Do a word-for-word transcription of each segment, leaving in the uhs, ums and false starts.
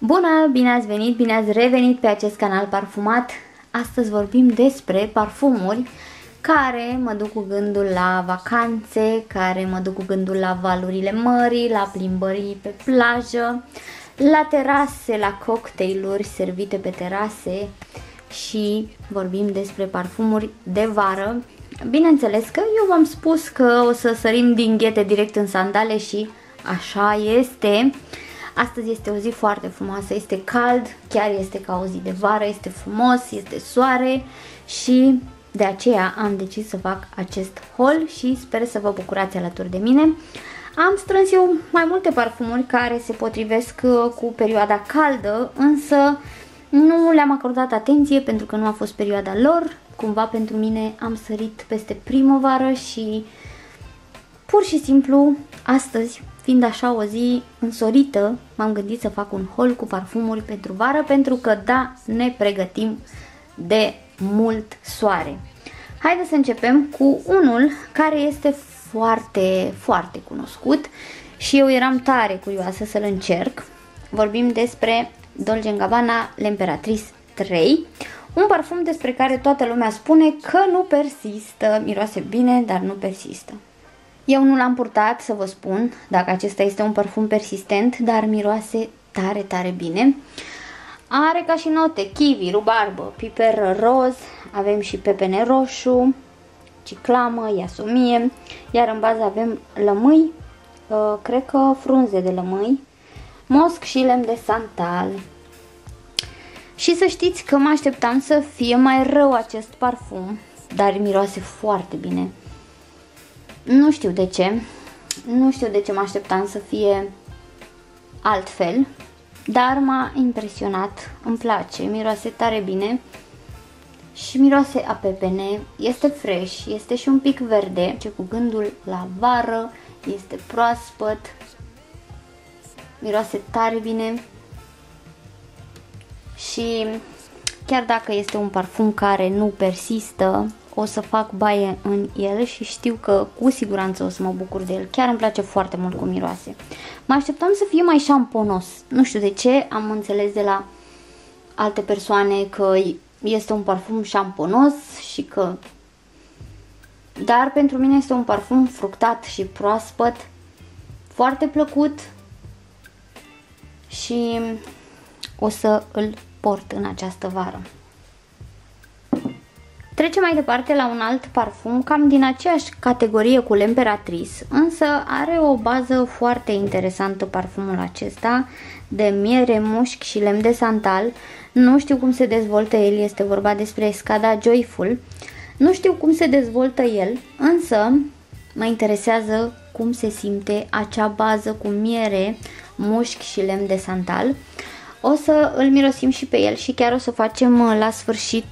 Bună, bine ați venit, bine ați revenit pe acest canal parfumat. Astăzi vorbim despre parfumuri care mă duc cu gândul la vacanțe, care mă duc cu gândul la valurile mării, la plimbării pe plajă, la terase, la cocktailuri servite pe terase și vorbim despre parfumuri de vară. Bineînțeles că eu v-am spus că o să sărim din ghete direct în sandale și așa este. Astăzi este o zi foarte frumoasă, este cald, chiar este ca o zi de vară, este frumos, este soare și de aceea am decis să fac acest haul și sper să vă bucurați alături de mine. Am strâns eu mai multe parfumuri care se potrivesc cu perioada caldă, însă nu le-am acordat atenție pentru că nu a fost perioada lor. Cumva pentru mine am sărit peste primăvară și pur și simplu astăzi, fiind așa o zi însorită, m-am gândit să fac un haul cu parfumuri pentru vară, pentru că da, ne pregătim de mult soare. Haideți să începem cu unul care este foarte, foarte cunoscut și eu eram tare curioasă să-l încerc. Vorbim despre Dolce and Gabbana L'Imperatrice trei, un parfum despre care toată lumea spune că nu persistă, miroase bine, dar nu persistă. Eu nu l-am purtat să vă spun dacă acesta este un parfum persistent, dar miroase tare, tare bine. Are ca și note kiwi, rubarbă, piper roz, avem și pepene roșu, ciclamă, iasomie, iar în bază avem lămâi, cred că frunze de lămâi, mosc și lemn de santal. Și să știți că mă așteptam să fie mai rău acest parfum, dar miroase foarte bine. Nu știu de ce, nu știu de ce mă așteptam să fie altfel, dar m-a impresionat, îmi place, miroase tare bine și miroase a pepene, este fresh, este și un pic verde, ce cu gândul la vară, este proaspăt, miroase tare bine și chiar dacă este un parfum care nu persistă, o să fac baie în el și știu că cu siguranță o să mă bucur de el. Chiar îmi place foarte mult cum miroase. Mă așteptam să fie mai șamponos. Nu știu de ce, am înțeles de la alte persoane că este un parfum șamponos și că... Dar pentru mine este un parfum fructat și proaspăt, foarte plăcut și o să îl port în această vară. Trecem mai departe la un alt parfum, cam din aceeași categorie cu L'Imperatrice, însă are o bază foarte interesantă parfumul acesta, de miere, mușchi și lemn de santal. Nu știu cum se dezvoltă el, este vorba despre Escada Joyful. Nu știu cum se dezvoltă el, însă mă interesează cum se simte acea bază cu miere, mușchi și lemn de santal. O să îl mirosim și pe el și chiar o să facem la sfârșit...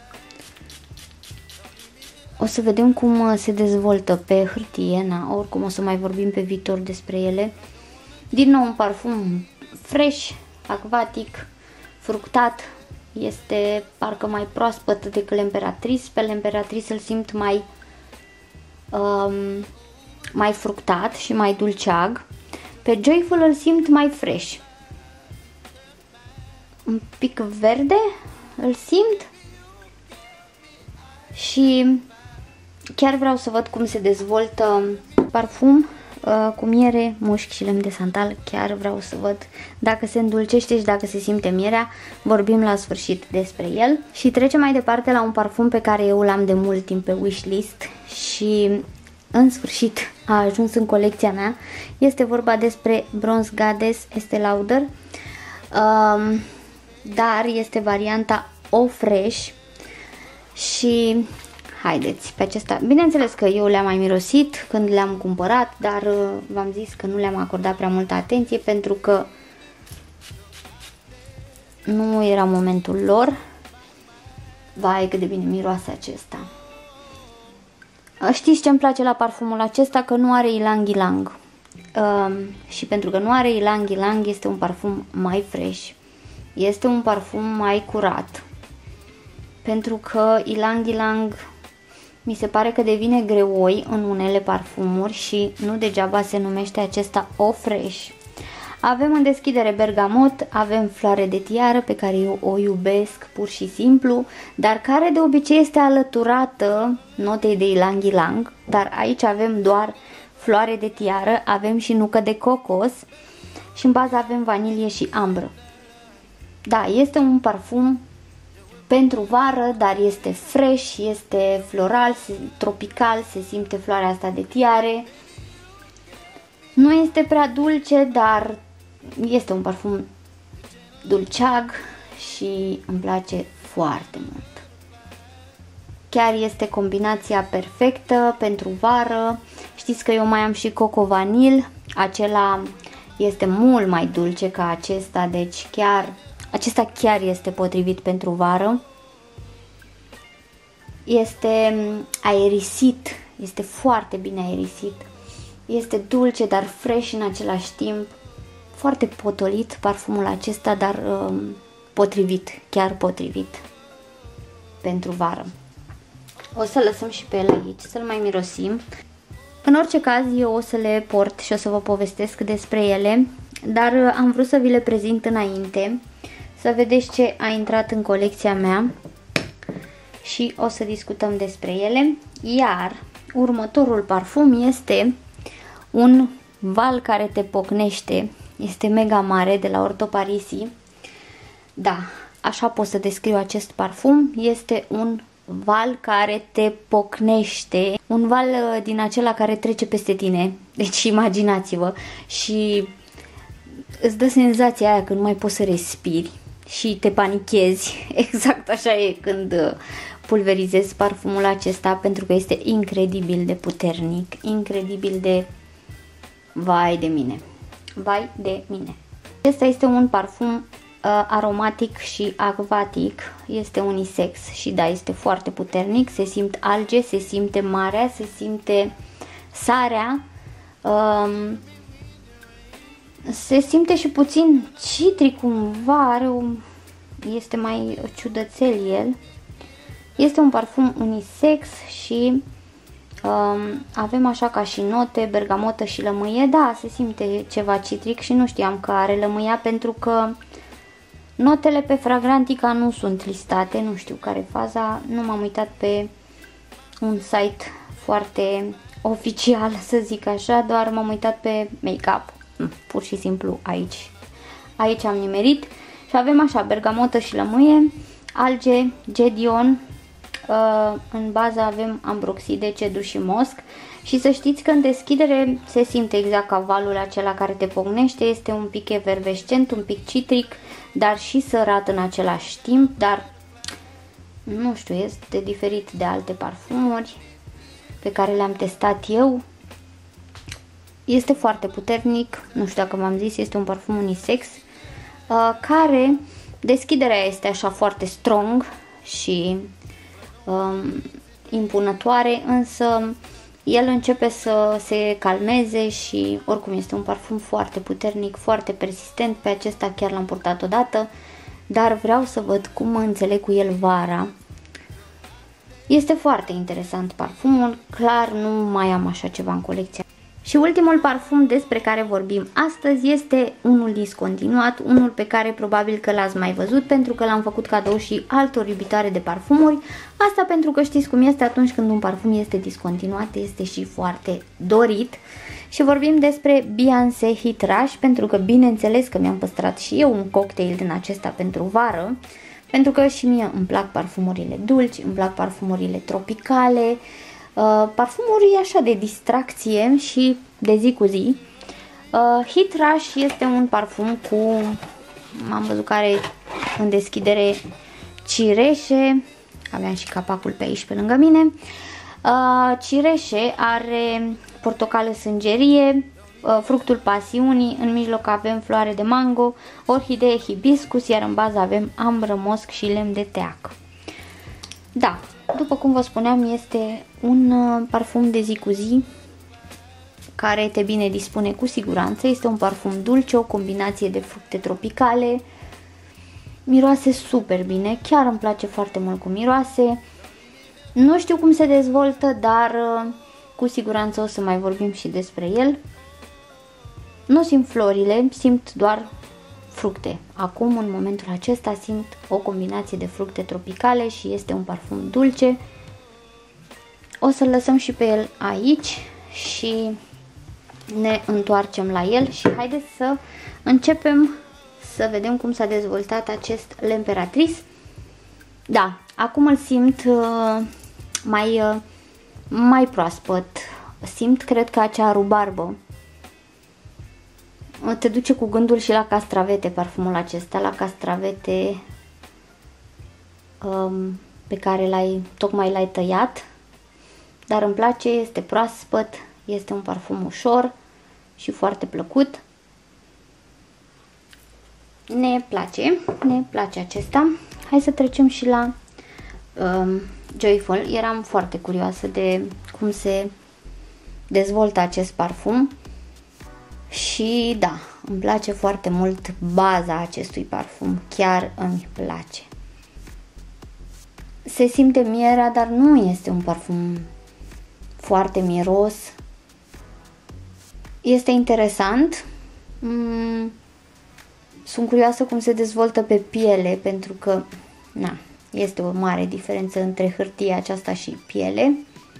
O să vedem cum se dezvoltă pe hârtie, na, oricum o să mai vorbim pe viitor despre ele. Din nou un parfum fresh, acvatic, fructat, este parcă mai proaspăt decât L'Imperatrice. Pe L'Imperatrice îl simt mai, um, mai fructat și mai dulceag. Pe Joyful îl simt mai fresh. Un pic verde îl simt și... Chiar vreau să văd cum se dezvoltă parfum uh, cu miere, mușchi și lemn de santal. Chiar vreau să văd dacă se îndulcește și dacă se simte mierea. Vorbim la sfârșit despre el. Și trecem mai departe la un parfum pe care eu l-am de mult timp pe wishlist și în sfârșit a ajuns în colecția mea. Este vorba despre Bronze Goddess Estée Lauder, um, dar este varianta Eau Fresh și... Haideți, pe acesta, bineînțeles că eu le-am mai mirosit când le-am cumpărat, dar uh, v-am zis că nu le-am acordat prea multă atenție pentru că nu era momentul lor. Vai, cât de bine miroase acesta. Știți ce îmi place la parfumul acesta? Că nu are ylang ylang. Uh, și pentru că nu are ylang ylang, este un parfum mai fresh. Este un parfum mai curat. Pentru că ylang ylang mi se pare că devine greoi în unele parfumuri și nu degeaba se numește acesta Eau Fresh. Avem în deschidere bergamot, avem floare de tiară pe care eu o iubesc pur și simplu, dar care de obicei este alăturată notei de ylang ylang, dar aici avem doar floare de tiară, avem și nucă de cocos și în bază avem vanilie și ambră. Da, este un parfum pentru vară, dar este fresh, este floral, tropical, se simte floarea asta de tiare. Nu este prea dulce, dar este un parfum dulceag și îmi place foarte mult. Chiar este combinația perfectă pentru vară. Știți că eu mai am și Coco Vanil, acela este mult mai dulce ca acesta, deci chiar acesta chiar este potrivit pentru vară. Este aerisit, este foarte bine aerisit. Este dulce, dar fresh în același timp. Foarte potolit parfumul acesta, dar um, potrivit, chiar potrivit pentru vară. O să lăsăm și pe el aici, să-l mai mirosim. În orice caz, eu o să le port și o să vă povestesc despre ele, dar am vrut să vi le prezint înainte, să vedeți ce a intrat în colecția mea și o să discutăm despre ele. Iar următorul parfum este un val care te pocnește, este mega mare, de la Orto Parisi. Da, așa pot să descriu acest parfum, este un val care te pocnește, un val din acela care trece peste tine, deci imaginați-vă, și îți dă senzația aia când nu mai poți să respiri și te panichezi. Exact așa e când pulverizezi parfumul acesta, pentru că este incredibil de puternic, incredibil de vai de mine, vai de mine. Acesta este un parfum uh, aromatic și acvatic, este unisex și da, este foarte puternic, se simt alge, se simte marea, se simte sarea, um, se simte și puțin citric cumva, are un, este mai ciudățel el. Este un parfum unisex și um, avem așa ca și note, bergamotă și lămâie. Da, se simte ceva citric și nu știam că are lămâia, pentru că notele pe Fragrantica nu sunt listate, nu știu care e faza, nu m-am uitat pe un site foarte oficial, să zic așa, doar m-am uitat pe make-up, pur și simplu aici. Aici am nimerit și avem așa bergamotă și lămâie, alge, gedion, uh, în bază avem ambroxide, cedu și mosc. Și să știți că în deschidere se simte exact ca valul acela care te pocnește, este un pic efervescent, un pic citric, dar și sărat în același timp, dar nu știu, este diferit de alte parfumuri pe care le-am testat eu. Este foarte puternic, nu știu dacă v-am zis, este un parfum unisex, uh, care deschiderea este așa foarte strong și um, impunătoare, însă el începe să se calmeze și oricum este un parfum foarte puternic, foarte persistent. Pe acesta chiar l-am purtat odată, dar vreau să văd cum mă înțeleg cu el vara. Este foarte interesant parfumul, clar nu mai am așa ceva în colecția. Și ultimul parfum despre care vorbim astăzi este unul discontinuat, unul pe care probabil că l-ați mai văzut, pentru că l-am făcut cadou și altor iubitoare de parfumuri. Asta pentru că știți cum este, atunci când un parfum este discontinuat, este și foarte dorit. Și vorbim despre Beyoncé Hit Rush, pentru că bineînțeles că mi-am păstrat și eu un cocktail din acesta pentru vară, pentru că și mie îmi plac parfumurile dulci, îmi plac parfumurile tropicale, Uh, parfumuri așa de distracție și de zi cu zi. uh, Hit Rush este un parfum cu, am văzut că are în deschidere cireșe, aveam și capacul pe aici pe lângă mine, uh, cireșe, are portocală sângerie, uh, fructul pasiunii, în mijloc avem floare de mango, orhidee, hibiscus, iar în bază avem ambră, mosc și lemn de teac. Da, după cum vă spuneam, este un parfum de zi cu zi care te bine dispune cu siguranță. Este un parfum dulce, o combinație de fructe tropicale. Miroase super bine, chiar îmi place foarte mult cum miroase. Nu știu cum se dezvoltă, dar cu siguranță o să mai vorbim și despre el. Nu simt florile, simt doar fructe. Acum, în momentul acesta, simt o combinație de fructe tropicale și este un parfum dulce. O să-l lăsăm și pe el aici și ne întoarcem la el și haideți să începem să vedem cum s-a dezvoltat acest L'Impératrice. Da, acum îl simt uh, mai, uh, mai proaspăt. Simt, cred că acea rubarbă. Te duce cu gândul și la castravete parfumul acesta, la castravete um, pe care l-ai, tocmai l-ai tăiat. Dar îmi place, este proaspăt, este un parfum ușor și foarte plăcut. Ne place, ne place acesta. Hai să trecem și la um, Joyful. Eram foarte curioasă de cum se dezvoltă acest parfum. Și da, îmi place foarte mult baza acestui parfum, chiar îmi place. Se simte mierea, dar nu este un parfum foarte miros. Este interesant. Mm, sunt curioasă cum se dezvoltă pe piele, pentru că na, este o mare diferență între hârtia aceasta și piele.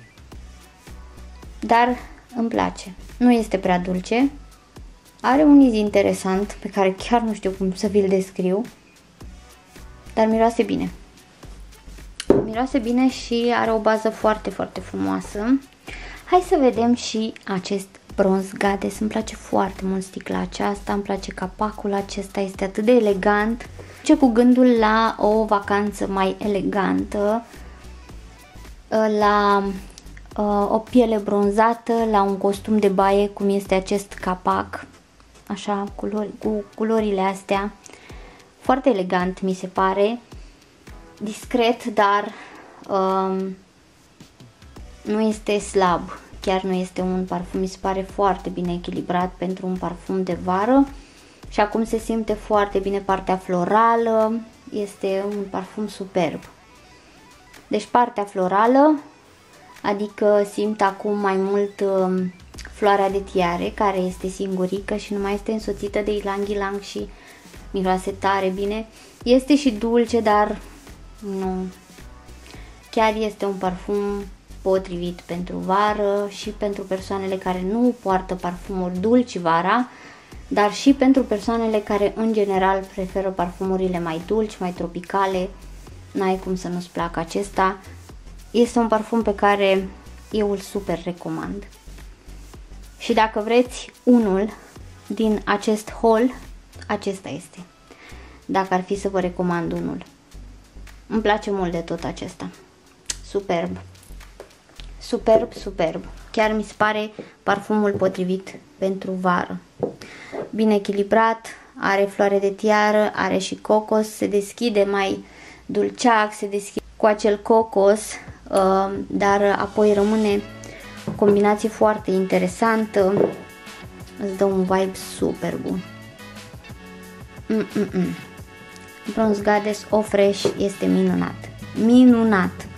Dar îmi place. Nu este prea dulce. Are un iz interesant pe care chiar nu știu cum să vi-l descriu, dar miroase bine. Miroase bine și are o bază foarte, foarte frumoasă. Hai să vedem și acest Bronze Goddess. Îmi place foarte mult sticla aceasta, îmi place capacul acesta, este atât de elegant. Ce cu gândul la o vacanță mai elegantă, la uh, o piele bronzată, la un costum de baie, cum este acest capac. Așa, culori, cu culorile astea, foarte elegant mi se pare, discret, dar um, nu este slab, chiar nu este un parfum, mi se pare foarte bine echilibrat pentru un parfum de vară și acum se simte foarte bine partea florală, este un parfum superb. Deci partea florală, adică simt acum mai mult um, floarea de tiare, care este singurică și nu mai este însoțită de ylang-ylang și miroase tare bine. Este și dulce, dar nu. Chiar este un parfum potrivit pentru vară și pentru persoanele care nu poartă parfumuri dulci vara, dar și pentru persoanele care în general preferă parfumurile mai dulci, mai tropicale. N-ai cum să nu-ți placă acesta. Este un parfum pe care eu îl super recomand. Și dacă vreți unul din acest haul, acesta este. Dacă ar fi să vă recomand unul. Îmi place mult de tot acesta. Superb. Superb, superb. Chiar mi se pare parfumul potrivit pentru vară. Bine echilibrat, are floare de tiară, are și cocos, se deschide mai dulceac, se deschide cu acel cocos, dar apoi rămâne o combinație foarte interesantă, îți dă un vibe super bun. Mm -mm -mm. Bronze Goddess Eau Fresh este minunat, minunat.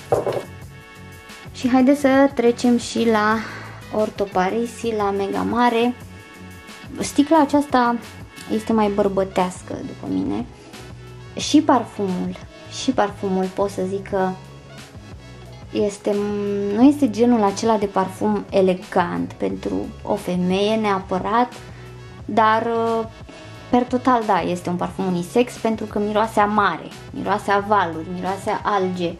Și haideți să trecem și la Orto Parisi, la Mega Mare. Sticla aceasta este mai bărbătească după mine. Și parfumul, și parfumul pot să zic că este, nu este genul acela de parfum elegant pentru o femeie neapărat, dar per total da, este un parfum unisex pentru că miroase a mare, miroase a valuri, miroase a alge.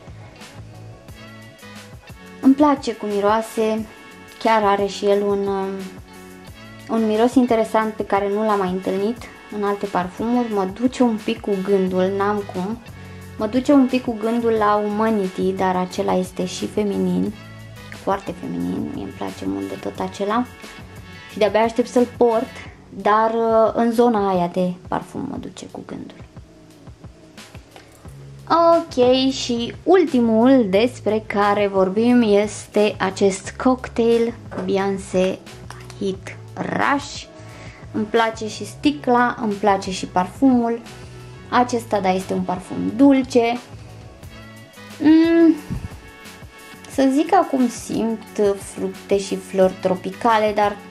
Îmi place cum miroase, chiar are și el un, un miros interesant pe care nu l-am mai întâlnit în alte parfumuri. Mă duce un pic cu gândul, n-am cum, mă duce un pic cu gândul la Humanity, dar acela este și feminin, foarte feminin, mie îmi place mult de tot acela și de-abia aștept să-l port, dar în zona aia de parfum mă duce cu gândul. Ok, și ultimul despre care vorbim este acest cocktail Beyoncé Hit Rush. Îmi place și sticla, îmi place și parfumul. Acesta, da, este un parfum dulce. Mm, să zic acum simt fructe și flori tropicale, dar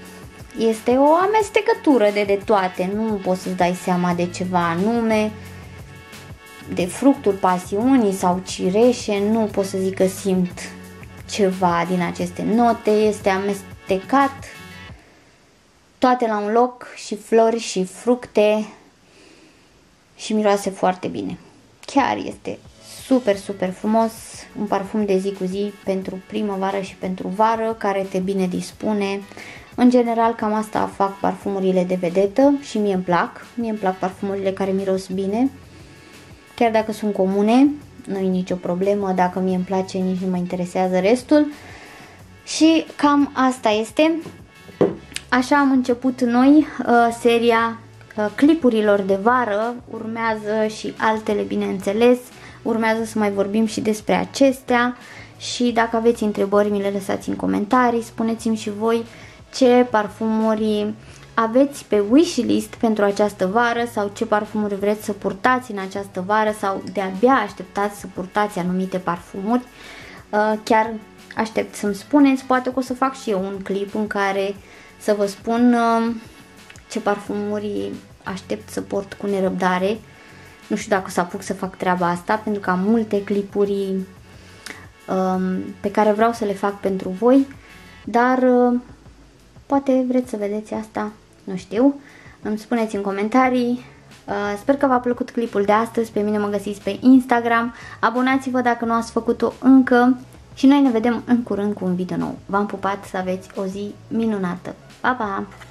este o amestecătură de, de toate, nu poți să-ți dai seama de ceva anume, de fructul pasiunii sau cireșe, nu pot să zic că simt ceva din aceste note, este amestecat toate la un loc, și flori și fructe, și miroase foarte bine. Chiar este super, super frumos, un parfum de zi cu zi pentru primăvară și pentru vară, care te bine dispune. În general cam asta fac parfumurile de vedetă și mie îmi plac. Mie îmi plac parfumurile care miros bine, chiar dacă sunt comune, nu e nicio problemă, dacă mie îmi place nici nu mă interesează restul. Și cam asta este. Așa am început noi uh, seria uh, clipurilor de vară, urmează și altele bineînțeles, urmează să mai vorbim și despre acestea și dacă aveți întrebări mi le lăsați în comentarii, spuneți-mi și voi ce parfumuri aveți pe wishlist pentru această vară sau ce parfumuri vreți să purtați în această vară sau de-abia așteptați să purtați anumite parfumuri. Uh, chiar aștept să-mi spuneți, poate că o să fac și eu un clip în care să vă spun uh, ce parfumuri aștept să port cu nerăbdare. Nu știu dacă o să apuc să fac treaba asta, pentru că am multe clipuri um, pe care vreau să le fac pentru voi, dar uh, poate vreți să vedeți asta, nu știu. Îmi spuneți în comentarii. Uh, sper că v-a plăcut clipul de astăzi, pe mine mă găsiți pe Instagram, abonați-vă dacă nu ați făcut-o încă și noi ne vedem în curând cu un video nou. V-am pupat, să aveți o zi minunată. Pa, pa!